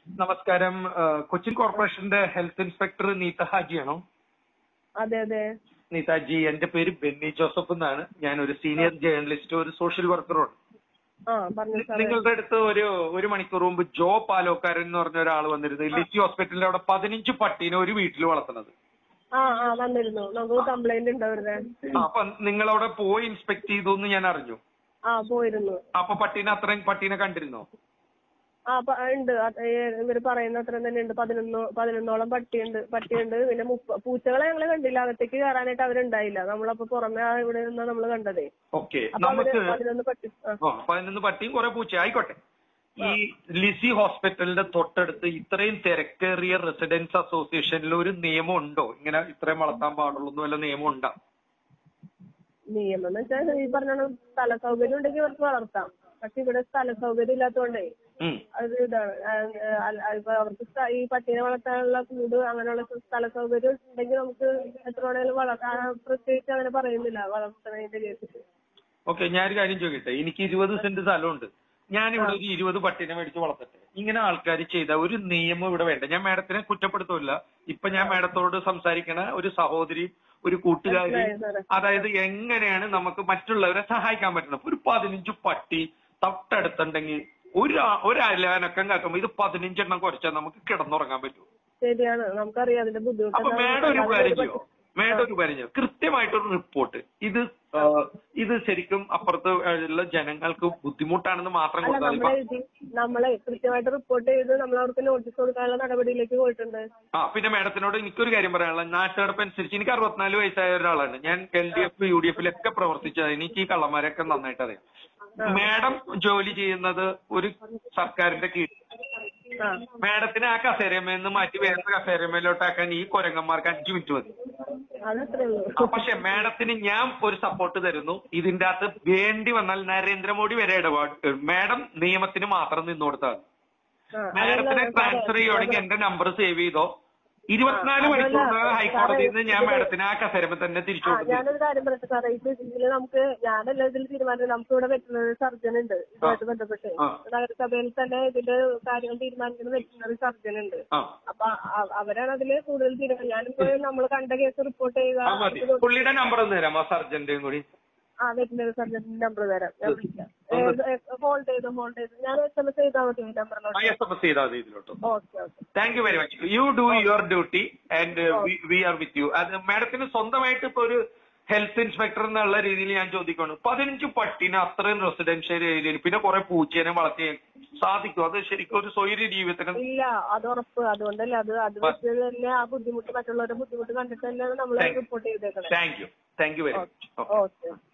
നമസ്കാരം. കൊച്ചിൻ കോർപ്പറേഷന്റെ health inspector Neetha ഹാജിയാണോ? അതെ അതെ. നീതാജി, എന്റെ പേര് ബെന്നി ജോസഫ് എന്നാണ്. ഞാൻ ഒരു സീനിയർ ജേർണലിസ്റ്റ്, ഒരു സോഷ്യൽ വർക്കറും. നിങ്ങളുടെ അടുത്ത് ഒരു മണിക്കൂർ മുമ്പ് ജോ പാലോക്കാരൻ എന്ന് പറഞ്ഞ ഒരാൾ വന്നിരുന്നു. ലിറ്റി ഹോസ്പിറ്റലിന്റെ അവിടെ 15 പട്ടീനെ ഒരു വീട്ടിൽ വളർത്തുന്നത്. വന്നിരുന്നു. നമുക്ക് കംപ്ലൈന്റ് ഉണ്ട് അവരുടെ. അപ്പൊ നിങ്ങളവിടെ പോയി ഇൻസ്പെക്ട് ചെയ്തു എന്ന് ഞാൻ അറിഞ്ഞു. പോയിരുന്നു. അപ്പൊ അത്രയും പട്ടീനെ കണ്ടിരുന്നോ? ഉണ്ട്. ഇവര് പറയുന്ന അത്ര തന്നെ ഉണ്ട്. 11ഓളം പട്ടിയുണ്ട്. പിന്നെ പൂച്ചകളെ ഞങ്ങള് കണ്ടില്ല. അകത്തേക്ക് കയറാനായിട്ട് അവരുണ്ടായില്ല. നമ്മളപ്പോ പുറമെ ഇവിടെ നിന്നാ നമ്മള് കണ്ടതേ. ഓക്കെ, നമുക്ക് 11 പട്ടിയും കുറെ പൂച്ച ആയിക്കോട്ടെ. ഈ ലിസി ഹോസ്പിറ്റലിന്റെ തൊട്ടടുത്ത് ഇത്രയും തിരക്കേറിയ റെസിഡൻസ് അസോസിയേഷനിൽ ഒരു നിയമം ഉണ്ടോ? ഇങ്ങനെ ഇത്രയും വളർത്താൻ പാടുള്ളൂ വല്ല നിയമം ഉണ്ടോ? നിയമം എന്ന് വെച്ചാൽ ഈ പറഞ്ഞ സ്ഥല സൗകര്യം ഉണ്ടെങ്കിൽ അവർക്ക് വളർത്താം. പക്ഷെ ഇവിടെ സ്ഥല സൗകര്യം ഇല്ലാത്തതുകൊണ്ടേ അത് ഇതാണ്. അവർക്ക് ഈ പട്ടീനെ വളർത്താനുള്ള കൂട് അങ്ങനെയുള്ള സ്ഥല സൗകര്യം ഉണ്ടെങ്കിൽ നമുക്ക് എത്ര വേണേലും വളർത്താൻ. പ്രത്യേകിച്ച് അങ്ങനെ പറയുന്നില്ല വളർത്തുന്നതിന്റെ കേസിൽ. ഓക്കെ, ഞാനൊരു കാര്യം ചോദിക്കട്ടെ. എനിക്ക് 20 സെന്റ് സ്ഥലമുണ്ട്. ഞാനിവിടെ ഒരു 20 പട്ടീനെ മേടിച്ച് വളർത്തട്ടെ. ഇങ്ങനെ ആൾക്കാർ ചെയ്ത ഒരു നിയമം ഇവിടെ വേണ്ട. ഞാൻ മാഡത്തിനെ കുറ്റപ്പെടുത്തില്ല. ഇപ്പൊ ഞാൻ മാഡത്തോട് സംസാരിക്കണ ഒരു സഹോദരി, ഒരു കൂട്ടുകാരി. അതായത് എങ്ങനെയാണ് നമുക്ക് മറ്റുള്ളവരെ സഹായിക്കാൻ പറ്റുന്നത്? ഒരു 15 പട്ടി തൊട്ടടുത്തുണ്ടെങ്കിൽ ഒരലനക്കം കേൾക്കുമ്പോ ഇത് 15 എണ്ണം കുറച്ചാൽ നമുക്ക് കിടന്നുറങ്ങാൻ പറ്റുമോ? ശരിയാണ്, നമുക്കറിയാം അതിന്റെ ബുദ്ധിമുട്ട്. അപ്പൊ മേഡം ഒരു കാര്യം ചെയ്യോ? കൃത്യമായിട്ടൊരു റിപ്പോർട്ട്. ഇത് ശരിക്കും അപ്പുറത്ത് ഉള്ള ജനങ്ങൾക്ക് ബുദ്ധിമുട്ടാണെന്ന് മാത്രം കൊടുത്താൽ നമ്മളെ കൃത്യമായിട്ട് റിപ്പോർട്ട് ചെയ്ത് നമ്മൾ അവർക്ക് നോട്ടീസ് കൊടുക്കാനുള്ള നടപടിയിലേക്ക് പോയിട്ടുണ്ട്. പിന്നെ മേഡത്തിനോട് എനിക്കൊരു കാര്യം പറയാനുള്ളത്, നാട്ടുകാർക്ക് അനുസരിച്ച് എനിക്ക് 64 വയസ്സായ ഒരാളാണ്. ഞാൻ LDF UDF പ്രവർത്തിച്ചത്. എനിക്ക് ഈ കള്ളന്മാരൊക്കെ നന്നായിട്ട് അറിയാം. മാഡം ജോലി ചെയ്യുന്നത് ഒരു സർക്കാരിന്റെ കീഴിൽ. മാഡത്തിന് ആ കസേരമേന്ന് മാറ്റി വേറെ കസേരമേലോട്ടാക്കാൻ ഈ കുരങ്ങന്മാർക്ക് 5 മിനിറ്റ് മതി. പക്ഷെ മാഡത്തിന് ഞാൻ ഒരു സപ്പോർട്ട് തരുന്നു. ഇതിന്റെ അകത്ത് വേണ്ടി വന്നാൽ നരേന്ദ്രമോദി വരെ ഇടപാട്. മാഡം നിയമത്തിന് മാത്രം നിന്നു കൊടുത്താൽ. മാഡത്തിനെ ട്രാൻസ്ഫർ ചെയ്യുവാണെങ്കിൽ എന്റെ നമ്പർ സേവ് ചെയ്തോ. 24 മണിക്കൂർ ഹൈക്കോടതിയിൽ നിന്ന് ഞാൻ മാഡത്തിന് ആ കസേരമ തന്നെ തിരിച്ചു കൊടുക്കും. ഞാനൊരു കാര്യം പറയട്ടെ സാറേ, ഇതില് നമുക്ക് ഞാനല്ല ഇതിൽ തീരുമാനം. നമുക്ക് ഇവിടെ വെറ്റിനറി സർജൻ ഉണ്ട്. ഇതുമായിട്ട് ബന്ധപ്പെട്ട് നഗരസഭയിൽ തന്നെ ഇതിന്റെ കാര്യങ്ങൾ തീരുമാനിക്കുന്ന വെറ്റിനറി സർജൻ ഉണ്ട്. അപ്പൊ അവരാണ് അതില് കൂടുതൽ തീരുമാനം. ഞാനിപ്പോ നമ്മൾ കണ്ട കേസ് റിപ്പോർട്ട് ചെയ്യുക. പുള്ളിയുടെ നമ്പർ ഒന്ന് തരാമോ? സർജന്റെയും കൂടി. വെറ്റിനറി സർജന്റെ നമ്പർ തരാം. ഞാൻ വിളിക്കാം. ഹോൾഡ് ചെയ്ത് ഞാൻ SMS ചെയ്താൽ മതി ഈ നമ്പറിലോട്ട്. SMS ചെയ്താൽ മതി ഇതിലോട്ട്. Okay. Thank you very much. You do your duty and we are with you. അത് മാഡത്തിന് സ്വന്തമായിട്ട് ഇപ്പൊ ഒരു ഹെൽത്ത് ഇൻസ്പെക്ടർ എന്നുള്ള രീതിയിൽ ഞാൻ ചോദിക്കുന്നു. 15 പട്ടിനെ അത്രയും റെസിഡൻഷ്യൽ ഏരിയയിൽ പിന്നെ കുറെ പൂച്ചേനെ വളർത്തിയാൽ സാധിക്കും? അത് ശരിക്കും ഒരു സ്വൈര്യ ജീവിതത്തിന് ഇല്ല. അത് ഉറപ്പ്. അതുകൊണ്ടല്ലേ അത് വെച്ച് തന്നെ ആ ബുദ്ധിമുട്ട്, മറ്റുള്ളവരുടെ ബുദ്ധിമുട്ട് കണ്ടിട്ട് തന്നെയാണ് നമ്മൾ റിപ്പോർട്ട് ചെയ്തേക്കുന്നത്. Thank you very much. Okay.